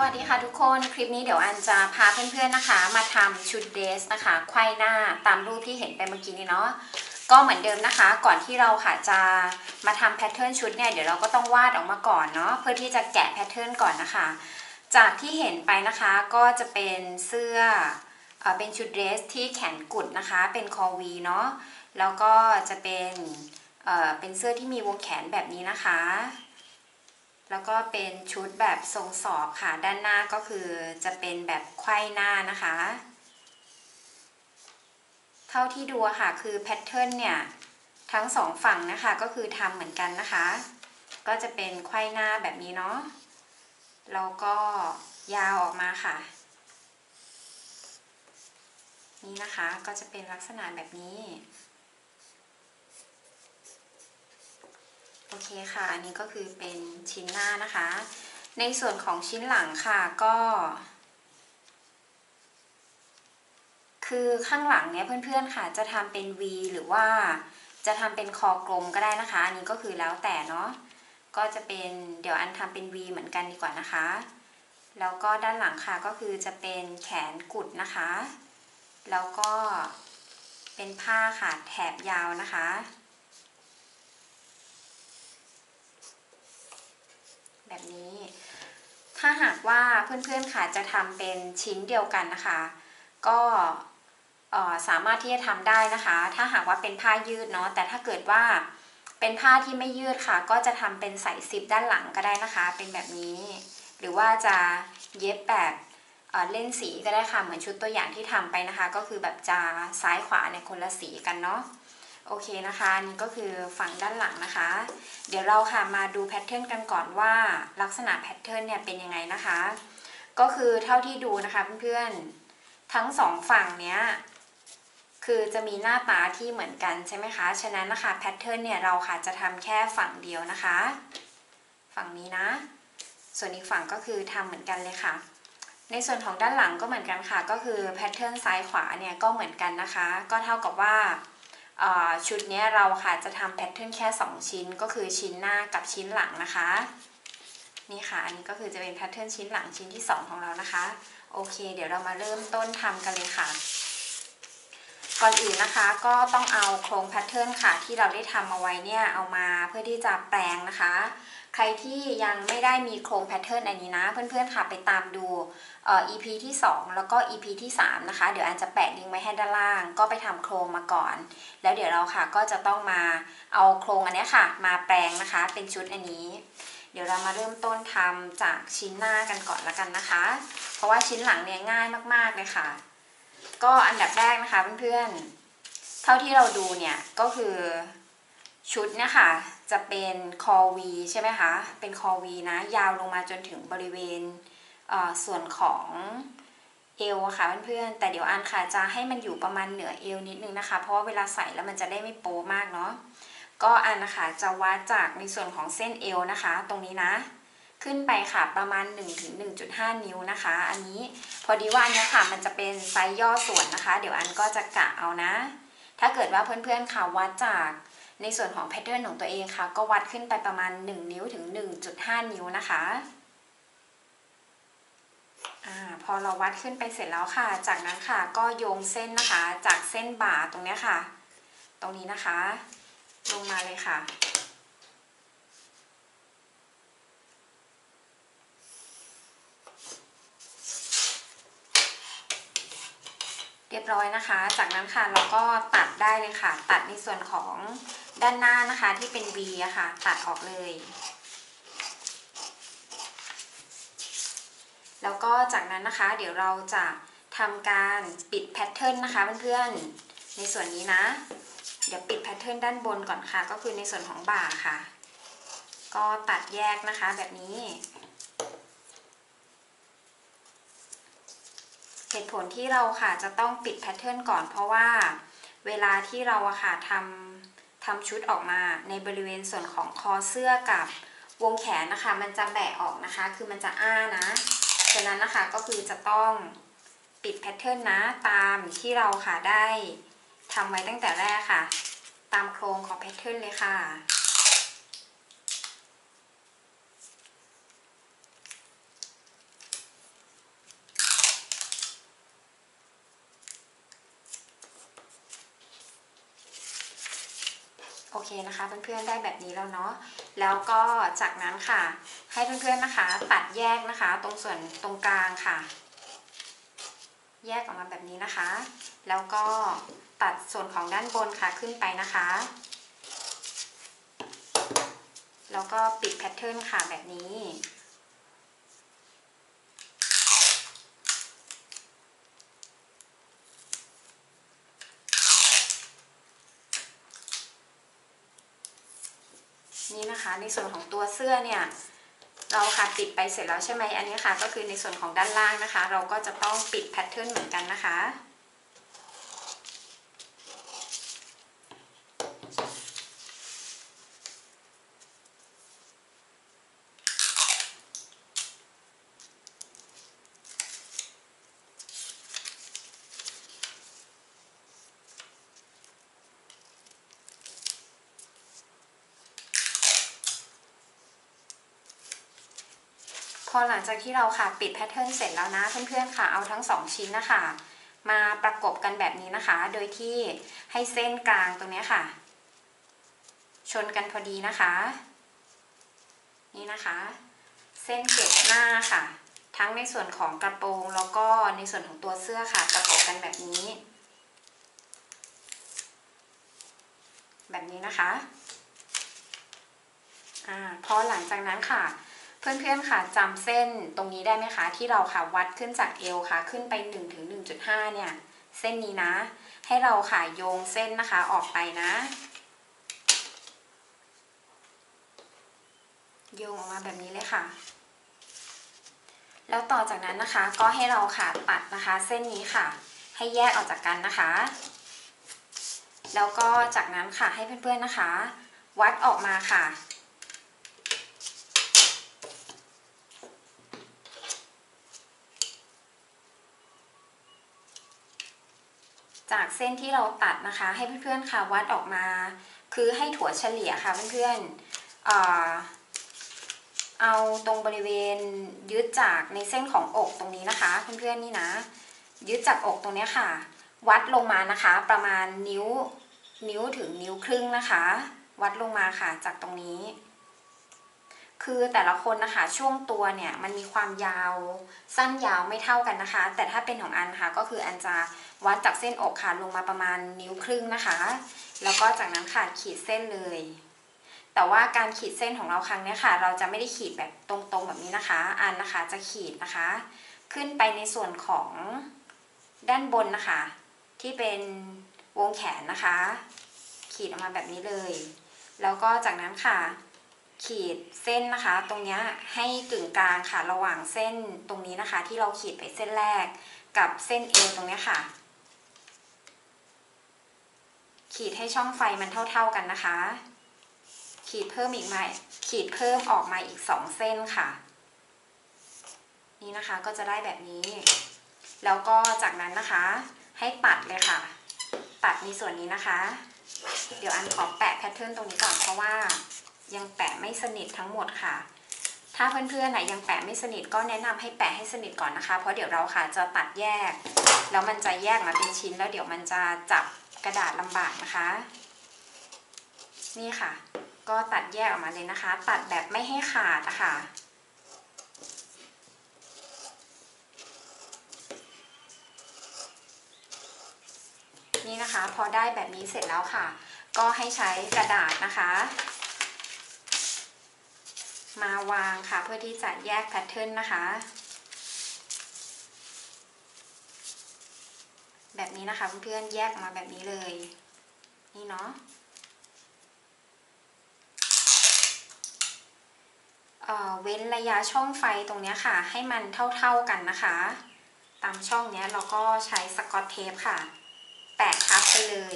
วัสดีค่ะทุกคนคลิปนี้เดี๋ยวอันจะพาเพื่อนๆนะคะมาทำชุดเดรสนะคะไขว้หน้าตามรูปที่เห็นไปเมื่อกี้นี้เนาะก็เหมือนเดิมนะคะก่อนที่เราค่ะจะมาทำแพทเทิร์นชุดเนี่ยเดี๋ยวเราก็ต้องวาดออกมาก่อนเนาะเพื่อที่จะแกะแพทเทิร์นก่อนนะคะจากที่เห็นไปนะคะก็จะเป็นเสื้อเป็นชุดเดรสที่แขนกุดนะคะเป็นคอวีเนาะแล้วก็จะเป็นเสื้อที่มีวงแขนแบบนี้นะคะแล้วก็เป็นชุดแบบทรงสอบค่ะด้านหน้าก็คือจะเป็นแบบไขว้หน้านะคะเท่าที่ดูค่ะคือแพทเทิร์นเนี่ยทั้งสองฝั่งนะคะก็คือทำเหมือนกันนะคะก็จะเป็นไขว้หน้าแบบนี้เนาะแล้วก็ยาวออกมาค่ะนี่นะคะก็จะเป็นลักษณะแบบนี้โอเคค่ะอันนี้ก็คือเป็นชิ้นหน้านะคะในส่วนของชิ้นหลังค่ะก็คือข้างหลังเนี่ยเพื่อนๆค่ะจะทำเป็น V หรือว่าจะทำเป็นคอกลมก็ได้นะคะอันนี้ก็คือแล้วแต่เนาะก็จะเป็นเดี๋ยวอันทำเป็น V เหมือนกันดีกว่านะคะแล้วก็ด้านหลังค่ะก็คือจะเป็นแขนกุดนะคะแล้วก็เป็นผ้าค่ะแถบยาวนะคะแบบนี้ถ้าหากว่าเพื่อนๆค่ะจะทำเป็นชิ้นเดียวกันนะคะก็สามารถที่จะทำได้นะคะถ้าหากว่าเป็นผ้ายืดเนาะแต่ถ้าเกิดว่าเป็นผ้าที่ไม่ยืดค่ะก็จะทำเป็นใส่ซิปด้านหลังก็ได้นะคะเป็นแบบนี้หรือว่าจะเย็บแบบเล่นสีก็ได้ค่ะเหมือนชุดตัวอย่างที่ทำไปนะคะก็คือแบบจะซ้ายขวาในคนละสีกันเนาะโอเคนะคะนี่ก็คือฝั่งด้านหลังนะคะเดี๋ยวเราค่ะมาดูแพทเทิร์นกันก่อนว่าลักษณะแพทเทิร์นเนี่ยเป็นยังไงนะคะก็คือเท่าที่ดูนะคะเพื่อนๆทั้งสองฝั่งเนี้ยคือจะมีหน้าตาที่เหมือนกันใช่ไหมคะฉะนั้นนะคะแพทเทิร์นเนี่ยเราค่ะจะทำแค่ฝั่งเดียวนะคะฝั่งนี้นะส่วนอีกฝั่งก็คือทำเหมือนกันเลยค่ะในส่วนของด้านหลังก็เหมือนกันค่ะก็คือแพทเทิร์นซ้ายขวาเนี่ยก็เหมือนกันนะคะก็เท่ากับว่าชุดนี้เราค่ะจะทำแพทเทิร์นแค่2ชิ้นก็คือชิ้นหน้ากับชิ้นหลังนะคะนี่ค่ะอันนี้ก็คือจะเป็นแพทเทิร์นชิ้นหลังชิ้นที่2ของเรานะคะโอเคเดี๋ยวเรามาเริ่มต้นทำกันเลยค่ะก่อนอื่นนะคะก็ต้องเอาโครงแพทเทิร์นค่ะที่เราได้ทำเอาไว้เนี่ยเอามาเพื่อที่จะแปลงนะคะใครที่ยังไม่ได้มีโครงแพทเทิร์นอันนี้นะเพื่อนๆค่ะไปตามดูEP ที่2แล้วก็ EP ที่3นะคะเดี๋ยวอันจะแปะลิงก์ไว้ให้ด้านล่างก็ไปทำโครงมาก่อนแล้วเดี๋ยวเราค่ะก็จะต้องมาเอาโครงอันนี้ค่ะมาแปลงนะคะเป็นชุดอันนี้เดี๋ยวเรามาเริ่มต้นทำจากชิ้นหน้ากันก่อนละกันนะคะเพราะว่าชิ้นหลังเนี่ยง่ายมากๆเลยค่ะก็อันดับแรกนะคะเพื่อนๆเท่าที่เราดูเนี่ยก็คือชุดเนี่ยค่ะจะเป็นคอวีใช่ไหมคะเป็นคอวีนะยาวลงมาจนถึงบริเวณส่วนของเอวค่ะเพื่อนๆแต่เดี๋ยวอันค่ะจะให้มันอยู่ประมาณเหนือเอวนิดนึงนะคะเพราะว่าเวลาใส่แล้วมันจะได้ไม่โป๊มากเนาะก็อันนะคะจะวัดจากในส่วนของเส้นเอวนะคะตรงนี้นะขึ้นไปค่ะประมาณ 1-1.5 นิ้วนะคะอันนี้พอดีว่าอันนี้ค่ะมันจะเป็นไซส์ย่อส่วนนะคะเดี๋ยวอันก็จะกะเอานะถ้าเกิดว่าเพื่อนๆค่ะวัดจากในส่วนของแพทเทิร์นของตัวเองค่ะก็วัดขึ้นไปประมาณ1นิ้วถึง 1.5 นิ้วนะคะพอเราวัดขึ้นไปเสร็จแล้วค่ะจากนั้นค่ะก็โยงเส้นนะคะจากเส้นบ่าตรงนี้ค่ะตรงนี้นะคะลงมาเลยค่ะเรียบร้อยนะคะจากนั้นค่ะเราก็ตัดได้เลยค่ะตัดในส่วนของด้านหน้านะคะที่เป็น V อะค่ะตัดออกเลยแล้วก็จากนั้นนะคะเดี๋ยวเราจะทำการปิดแพทเทิร์นนะคะเพื่อนๆในส่วนนี้นะเดี๋ยวปิดแพทเทิร์นด้านบนก่อนค่ะก็คือในส่วนของบ่าค่ะก็ตัดแยกนะคะแบบนี้เหตุผลที่เราค่ะจะต้องปิดแพทเทิร์นก่อนเพราะว่าเวลาที่เราอะค่ะทำชุดออกมาในบริเวณส่วนของคอเสื้อกับวงแขนนะคะมันจะแบะออกนะคะคือมันจะอ้านะฉะนั้นนะคะก็คือจะต้องปิดแพทเทิร์นนะตามที่เราค่ะได้ทำไว้ตั้งแต่แรกค่ะตามโครงของแพทเทิร์นเลยค่ะ โโอเคนะคะเพื่อนๆได้แบบนี้แล้วเนาะแล้วก็จากนั้นค่ะให้เพื่อนๆนะคะตัดแยกนะคะตรงส่วนตรงกลางค่ะแยกออกมาแบบนี้นะคะแล้วก็ตัดส่วนของด้านบนค่ะขึ้นไปนะคะแล้วก็ปิดแพทเทิร์นค่ะแบบนี้นี่นะคะในส่วนของตัวเสื้อเนี่ยเราค่ะปิดไปเสร็จแล้วใช่ไหมอันนี้ค่ะก็คือในส่วนของด้านล่างนะคะเราก็จะต้องปิดแพทเทิร์นเหมือนกันนะคะพอหลังจากที่เราค่ะปิดแพทเทิร์นเสร็จแล้วนะเพื่อนๆค่ะเอาทั้ง2ชิ้นนะคะมาประกบกันแบบนี้นะคะโดยที่ให้เส้นกลางตรงนี้ค่ะชนกันพอดีนะคะนี่นะคะเส้นเก็บหน้าค่ะทั้งในส่วนของกระโปรงแล้วก็ในส่วนของตัวเสื้อค่ะประกบกันแบบนี้นะคะพอหลังจากนั้นค่ะเพื่อนๆค่ะจำเส้นตรงนี้ได้ไหมคะที่เราค่ะวัดขึ้นจากเอวค่ะขึ้นไป1 ถึง 1.5เนี่ยเส้นนี้นะให้เราค่ะโยงเส้นนะคะออกไปนะโยงออกมาแบบนี้เลยค่ะแล้วต่อจากนั้นนะคะก็ให้เราค่ะตัดนะคะเส้นนี้ค่ะให้แยกออกจากกันนะคะแล้วก็จากนั้นค่ะให้เพื่อนๆนะคะวัดออกมาค่ะจากเส้นที่เราตัดนะคะให้เพื่อนๆค่ะวัดออกมาคือให้ถั่วเฉลี่ยค่ะเพื่อนๆเอาตรงบริเวณยึดจากในเส้นของอกตรงนี้นะคะเพื่อนๆนี่นะยึดจากอกตรงนี้ค่ะวัดลงมานะคะประมาณนิ้วถึงนิ้วครึ่งนะคะวัดลงมาค่ะจากตรงนี้คือแต่ละคนนะคะช่วงตัวเนี่ยมันมีความยาวสั้นยาวไม่เท่ากันนะคะแต่ถ้าเป็นของอันค่ะก็คืออันจะวัดจากเส้นอกค่ะลงมาประมาณนิ้วครึ่งนะคะแล้วก็จากนั้นค่ะขีดเส้นเลยแต่ว่าการขีดเส้นของเราครั้งนี้ค่ะเราจะไม่ได้ขีดแบบตรงๆแบบนี้นะคะอันนะคะจะขีดนะคะขึ้นไปในส่วนของด้านบนนะคะที่เป็นวงแขนนะคะขีดออกมาแบบนี้เลยแล้วก็จากนั้นค่ะขีดเส้นนะคะตรงนี้ให้กึ่งกลางค่ะระหว่างเส้นตรงนี้นะคะที่เราขีดไปเส้นแรกกับเส้นเอวตรงนี้ค่ะขีดให้ช่องไฟมันเท่าๆกันนะคะขีดเพิ่มอีกไหมขีดเพิ่มออกมาอีก2เส้นค่ะนี่นะคะก็จะได้แบบนี้แล้วก็จากนั้นนะคะให้ตัดเลยค่ะตัดในส่วนนี้นะคะเดี๋ยวอันขอแปะแพทเทิร์นตรงนี้ก่อนเพราะว่ายังแปะไม่สนิททั้งหมดค่ะถ้าเพื่อนๆไหนยังแปะไม่สนิทก็แนะนำให้แปะให้สนิทก่อนนะคะเพราะเดี๋ยวเราค่ะจะตัดแยกแล้วมันจะแยกมาเป็นชิ้นแล้วเดี๋ยวมันจะจับกระดาษลำบากนะคะนี่ค่ะก็ตัดแยกออกมาเลยนะคะตัดแบบไม่ให้ขาดนะคะนี่นะคะพอได้แบบนี้เสร็จแล้วค่ะก็ให้ใช้กระดาษนะคะมาวางค่ะเพื่อที่จะแยกแพทเทิร์นนะคะแบบนี้นะคะเพื่อนๆแยกออกมาแบบนี้เลยนี่เนาะเว้นระยะช่องไฟตรงนี้ค่ะให้มันเท่าๆกันนะคะตามช่องนี้เราก็ใช้สกอตเทปค่ะแปะทับไปเลย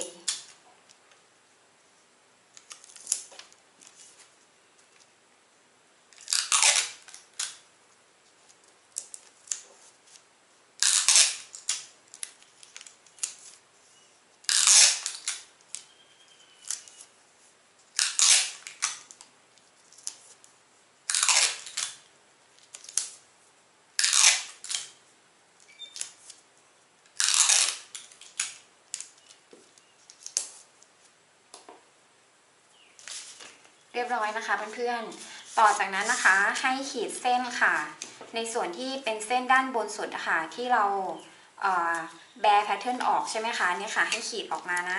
เรียบร้อยนะคะเพื่อนๆต่อจากนั้นนะคะให้ขีดเส้นค่ะในส่วนที่เป็นเส้นด้านบนสุดค่ะที่เราแบร์แพทเทิร์นออกใช่ไหมคะเนี่ยค่ะให้ขีดออกมานะ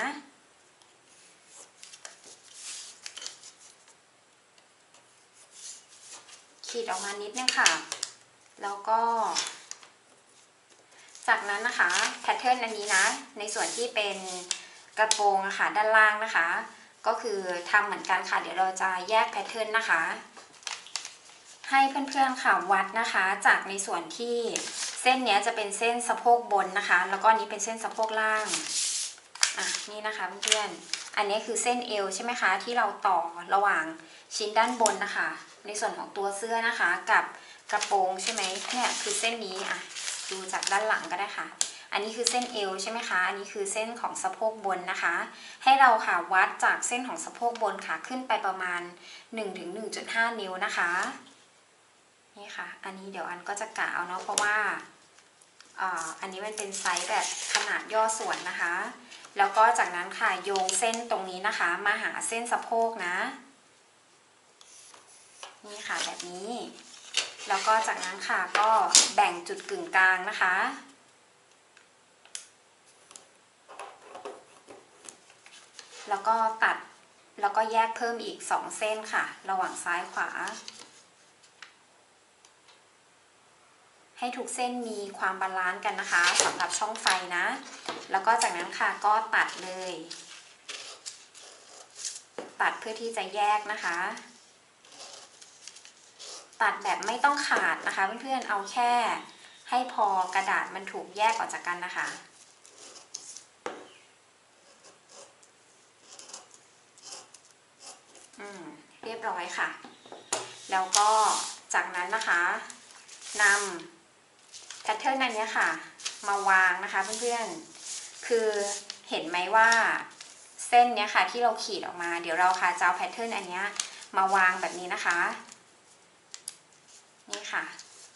ขีดออกมานิดนึงค่ะแล้วก็จากนั้นนะคะแพทเทิร์นอันนี้นะในส่วนที่เป็นกระโปรงนะคะด้านล่างนะคะก็คือทำเหมือนกันค่ะเดี๋ยวเราจะแยกแพทเทิร์นนะคะให้เพื่อนๆค่ะวัดนะคะจากในส่วนที่เส้นนี้จะเป็นเส้นสะโพกบนนะคะแล้วก็นี้เป็นเส้นสะโพกล่างนี่นะคะเพื่อนๆอันนี้คือเส้นเอวใช่ไหมคะที่เราต่อระหว่างชิ้นด้านบนนะคะในส่วนของตัวเสื้อนะคะกับกระโปรงใช่ไหมเนี่ยคือเส้นนี้ดูจากด้านหลังก็ได้ค่ะอันนี้คือเส้นเอวใช่ไหมคะอันนี้คือเส้นของสะโพกบนนะคะให้เราค่ะวัดจากเส้นของสะโพกบนค่ะขึ้นไปประมาณ 1-1.5 นิ้วนะคะนี่ค่ะอันนี้เดี๋ยวอันก็จะกะเอาเนาะเพราะว่าอันนี้มันเป็นไซส์แบบขนาดย่อส่วนนะคะแล้วก็จากนั้นค่ะโยงเส้นตรงนี้นะคะมาหาเส้นสะโพกนะนี่ค่ะแบบนี้แล้วก็จากนั้นค่ะก็แบ่งจุดกึ่งกลางนะคะแล้วก็ตัดแล้วก็แยกเพิ่มอีก2เส้นค่ะระหว่างซ้ายขวาให้ทุกเส้นมีความบาลานซ์กันนะคะสำหรับช่องไฟนะแล้วก็จากนั้นค่ะก็ตัดเลยตัดเพื่อที่จะแยกนะคะตัดแบบไม่ต้องขาดนะคะเพื่อนๆเอาแค่ให้พอกระดาษมันถูกแยกออกจากกันนะคะเรียบร้อยค่ะแล้วก็จากนั้นนะคะนำแพทเทิร์นอันนี้ค่ะมาวางนะคะเพื่อนๆคือเห็นไหมว่าเส้นเนี้ยค่ะที่เราขีดออกมาเดี๋ยวเราค่ะจะเอาแพทเทิร์นอันนี้มาวางแบบนี้นะคะนี่ค่ะ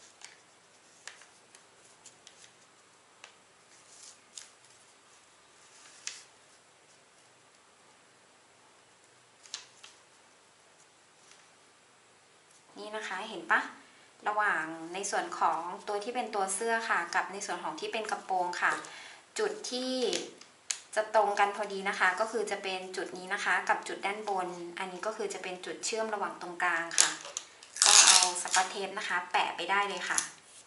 นี่นะคะเห็นปะระหว่างในส่วนของตัวที่เป็นตัวเสื้อค่ะกับในส่วนของที่เป็นกระโปรงค่ะจุดที่จะตรงกันพอดีนะคะก็คือจะเป็นจุดนี้นะคะกับจุดด้านบนอันนี้ก็คือจะเป็นจุดเชื่อมระหว่างตรงกลางค่ะก็เอาสกอตเทปนะคะแปะไปได้เลยค่ะ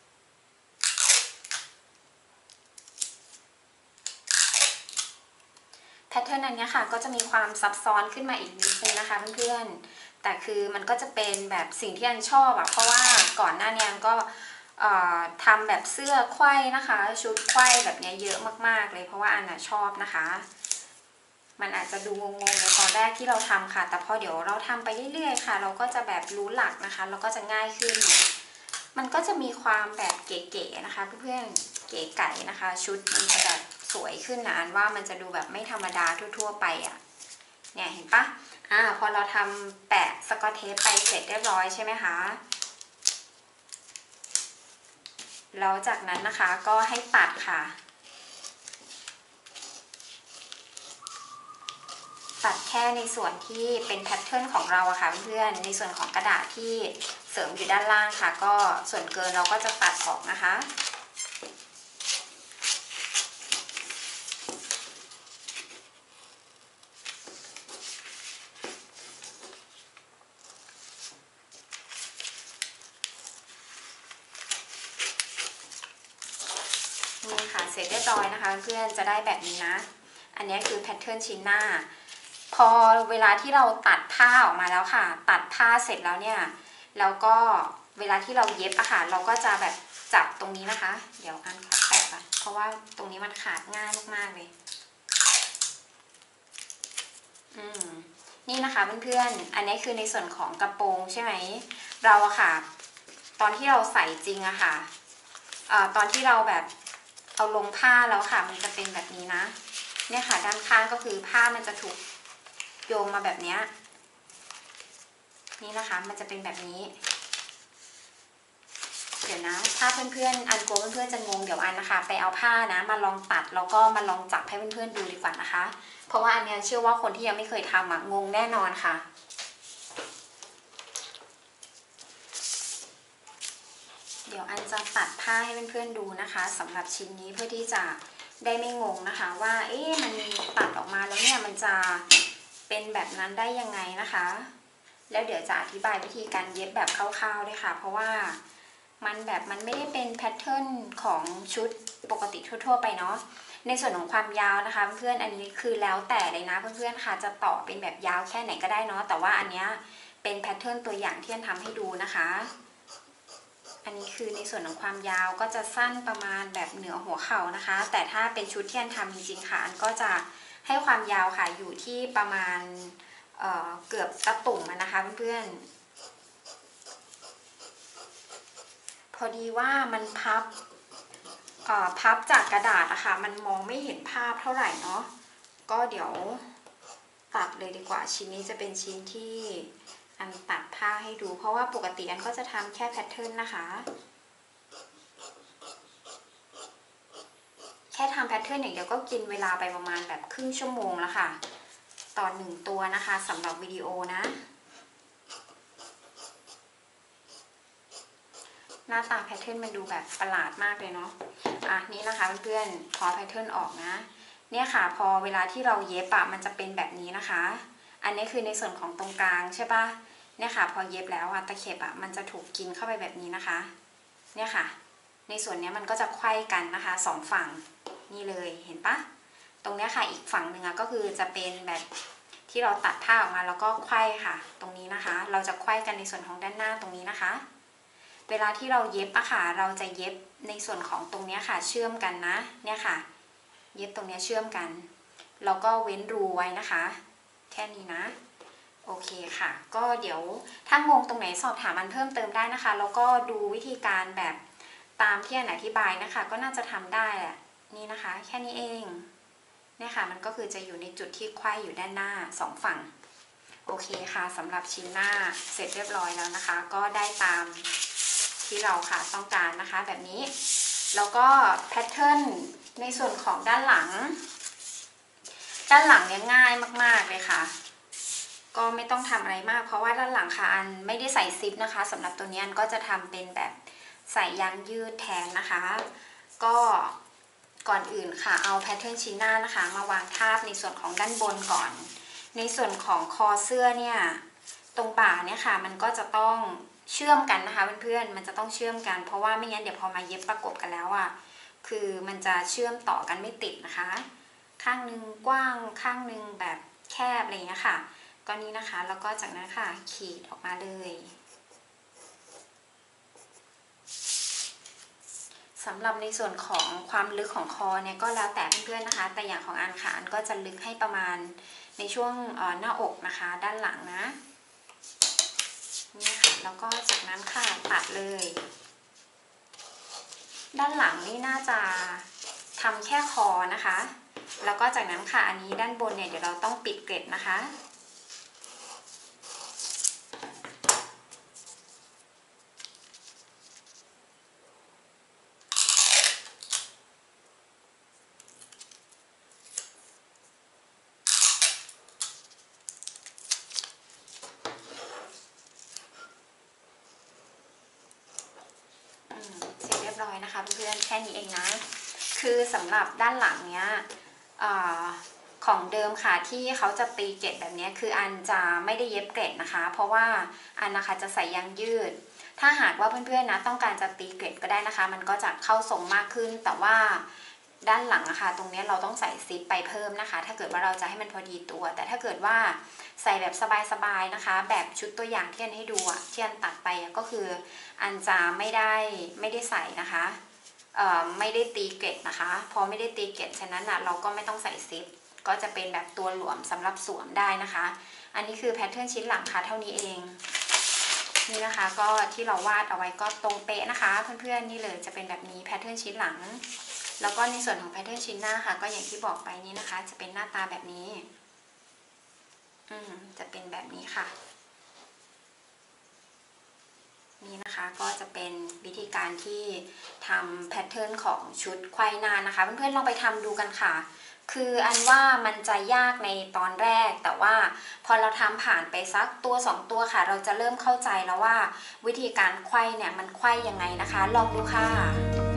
แพทเทิร์นอันนี้ค่ะก็จะมีความซับซ้อนขึ้นมาอีกนิดนึงนะคะเพื่อนๆแต่คือมันก็จะเป็นแบบสิ่งที่อันชอบเพราะว่าก่อนหน้านี้อันก็ทำแบบเสื้อไขว้นะคะชุดไขว้แบบนี้เยอะมากๆเลยเพราะว่าอันชอบนะคะมันอาจจะดูงงๆในตอนแรกที่เราทำค่ะแต่พอเดี๋ยวเราทำไปเรื่อยๆค่ะเราก็จะแบบรู้หลักนะคะเราก็จะง่ายขึ้นมันก็จะมีความแบบเก๋ๆนะคะเพื่อนๆเก๋ไก่นะคะชุดมันจะแบบสวยขึ้นนะอันว่ามันจะดูแบบไม่ธรรมดาทั่วๆไปเนี่ยเห็นปะพอเราทำแปะสกอตเทปไปเสร็จเรียบร้อยใช่ไหมคะแล้วจากนั้นนะคะก็ให้ตัดค่ะตัดแค่ในส่วนที่เป็นแพทเทิร์นของเราค่ะเพื่อนๆในส่วนของกระดาษที่เสริมอยู่ด้านล่างค่ะก็ส่วนเกินเราก็จะตัดออกนะคะนี่ค่ะเสร็จเรียบร้อยนะคะเพื่อนจะได้แบบนี้นะอันนี้คือแพทเทิร์นชิ้นหน้าพอเวลาที่เราตัดผ้าออกมาแล้วค่ะตัดผ้าเสร็จแล้วเนี่ยแล้วก็เวลาที่เราเย็บค่ะเราก็จะแบบจับตรงนี้นะคะเดี๋ยวอันขอแปะก่อนเพราะว่าตรงนี้มันขาดง่ายมากๆเลยนี่นะคะเพื่อนๆอันนี้คือในส่วนของกระโปรงใช่ไหมเราค่ะตอนที่เราใส่จริงค่ะตอนที่เราแบบเอาลงผ้าแล้วค่ะมันจะเป็นแบบนี้นะเนี่ยค่ะด้านข้างก็คือผ้ามันจะถูกโยงมาแบบนี้นี่นะคะมันจะเป็นแบบนี้เดี๋ยวนะถ้าเพื่อนๆอันกลัวเพื่อนๆจะงงเดี๋ยวอันนะคะไปเอาผ้านะมาลองตัดแล้วก็มาลองจับให้เพื่อนๆดูดีกว่านะคะเพราะว่าอันนี้เชื่อว่าคนที่ยังไม่เคยทำงงแน่นอนค่ะเดี๋ยวอันจะตัดผ้าให้เพื่อนๆดูนะคะสำหรับชิ้นนี้เพื่อที่จะได้ไม่งงนะคะว่ามันตัดออกมาแล้วเนี่ยมันจะเป็นแบบนั้นได้ยังไงนะคะแล้วเดี๋ยวจะอธิบายวิธีการเย็บแบบคร่าวๆด้วยค่ะเพราะว่ามันไม่ได้เป็นแพทเทิร์นของชุดปกติทั่วๆไปเนาะในส่วนของความยาวนะคะเพื่อนอันนี้คือแล้วแต่เลยนะเพื่อนๆค่ะจะต่อเป็นแบบยาวแค่ไหนก็ได้เนาะแต่ว่าอันเนี้ยเป็นแพทเทิร์นตัวอย่างที่อันทำให้ดูนะคะอันนี้คือในส่วนของความยาวก็จะสั้นประมาณแบบเหนือหัวเข่านะคะแต่ถ้าเป็นชุดที่อันทำจริงๆค่ะอันก็จะให้ความยาวค่ะอยู่ที่ประมาณเกือบตะตุ่มนะคะเพื่อนๆพอดีว่ามันพับจากกระดาษอะค่ะมันมองไม่เห็นภาพเท่าไหร่เนาะก็เดี๋ยวตัดเลยดีกว่าชิ้นนี้จะเป็นชิ้นที่อันตัดผ้าให้ดูเพราะว่าปกติอันก็จะทำแค่แพทเทิร์นนะคะแค่ทำแพทเทิร์นอย่างเดียวก็กินเวลาไปประมาณแบบครึ่งชั่วโมงแล้วค่ะต่อ1ตัวนะคะสำหรับวิดีโอนะหน้าตาแพทเทิร์นมันดูแบบประหลาดมากเลยเนาะนี่นะคะเพื่อนๆพอแพทเทิร์นออกนะเนี่ยค่ะพอเวลาที่เราเย็บมันจะเป็นแบบนี้นะคะอันนี้คือในส่วนของตรงกลางใช่ปะเนี่ยค่ะพอเย็บแล้วตะเข็บมันจะถูกกินเข้าไปแบบนี้นะคะเนี่ยค่ะในส่วนนี้มันก็จะไขว้กันนะคะ2ฝั่งนี่เลยเห็นปะตรงนี้ค่ะอีกฝั่งหนึ่งก็คือจะเป็นแบบที่เราตัดผ้าออกมาแล้วก็ไขว้ค่ะตรงนี้นะคะเราจะไขว้กันในส่วนของด้านหน้าตรงนี้นะคะเวลาที่เราเย็บค่ะเราจะเย็บในส่วนของตรงนี้ค่ะเชื่อมกันนะเนี่ยค่ะเย็บตรงนี้เชื่อมกันแล้วก็เว้นรูไว้นะคะแค่นี้นะโอเคค่ะก็เดี๋ยวถ้างงตรงไหนสอบถามอันเพิ่มเติมได้นะคะแล้วก็ดูวิธีการแบบตามที่อันอธิบายนะคะก็น่าจะทำได้แหละนี่นะคะแค่นี้เองเนี่ยค่ะมันก็คือจะอยู่ในจุดที่ไขว้อยู่ด้านหน้า2ฝั่งโอเคค่ะสำหรับชิ้นหน้าเสร็จเรียบร้อยแล้วนะคะก็ได้ตามที่เราค่ะต้องการนะคะแบบนี้แล้วก็แพทเทิร์นในส่วนของด้านหลังเนี่ยง่ายมากๆเลยค่ะก็ไม่ต้องทำอะไรมากเพราะว่าด้านหลังค่ะอันไม่ได้ใส่ซิปนะคะสำหรับตัวนี้อันก็จะทำเป็นแบบใส่ยางยืดแทนนะคะก็ก่อนอื่นค่ะเอาแพทเทิร์นชิ้นหน้านะคะมาวางทาบในส่วนของด้านบนก่อนในส่วนของคอเสื้อเนี่ยตรงบ่าเนี่ยค่ะมันก็จะต้องเชื่อมกันนะคะเพื่อนๆมันจะต้องเชื่อมกันเพราะว่าไม่งั้นเดี๋ยวพอมาเย็บประกบกันแล้วคือมันจะเชื่อมต่อกันไม่ติดนะคะข้างหนึ่งกว้างข้างหนึ่งแบบแคบอะไรอย่างเงี้ยค่ะก็นี้นะคะแล้วก็จากนั้นค่ะขีดออกมาเลยสำหรับในส่วนของความลึกของคอเนี่ยก็แล้วแต่เพื่อนๆนะคะแต่อย่างของอันค่ะอันก็จะลึกให้ประมาณในช่วงหน้าอกนะคะด้านหลังนะนี่ค่ะแล้วก็จากนั้นค่ะตัดเลยด้านหลังนี่น่าจะทำแค่คอนะคะแล้วก็จากนั้นค่ะอันนี้ด้านบนเนี่ยเดี๋ยวเราต้องปิดเกล็ดนะคะเสร็จเรียบร้อยนะคะเพื่อนๆแค่นี้เองนะคือสำหรับด้านหลังเนี้ยของเดิมค่ะที่เขาจะตีเกล็ดแบบนี้คืออันจะไม่ได้เย็บเกล็ดนะคะเพราะว่าอันนะคะจะใส่ยางยืดถ้าหากว่าเพื่อนๆนะต้องการจะตีเกล็ดก็ได้นะคะมันก็จะเข้าทรงมากขึ้นแต่ว่าด้านหลังนะคะตรงนี้เราต้องใส่ซิปไปเพิ่มนะคะถ้าเกิดว่าเราจะให้มันพอดีตัวแต่ถ้าเกิดว่าใส่แบบสบายๆนะคะแบบชุดตัวอย่างที่อันให้ดูที่อันตัดไปก็คืออันจะไม่ได้ใส่นะคะไม่ได้ตีเกล็ดนะคะพอไม่ได้ตีเกล็ดฉะนั้นเราก็ไม่ต้องใส่ซิปก็จะเป็นแบบตัวหลวมสำหรับสวมได้นะคะอันนี้คือแพทเทิร์นชิ้นหลังค่ะเท่านี้เองนี่นะคะก็ที่เราวาดเอาไว้ก็ตรงเป๊ะนะคะเพื่อนๆนี่เลยจะเป็นแบบนี้แพทเทิร์นชิ้นหลังแล้วก็ในส่วนของแพทเทิร์นชิ้นหน้าค่ะก็อย่างที่บอกไปนี้นะคะจะเป็นหน้าตาแบบนี้จะเป็นแบบนี้ค่ะนี่นะคะก็จะเป็นวิธีการที่ทำแพทเทิร์นของชุดไขว้หน้านะคะเพื่อนๆลองไปทำดูกันค่ะคืออันว่ามันจะยากในตอนแรกแต่ว่าพอเราทำผ่านไปสักตัว2ตัวค่ะเราจะเริ่มเข้าใจแล้วว่าวิธีการไขว้เนี่ยมันไขว้ยังไงนะคะลองดูค่ะ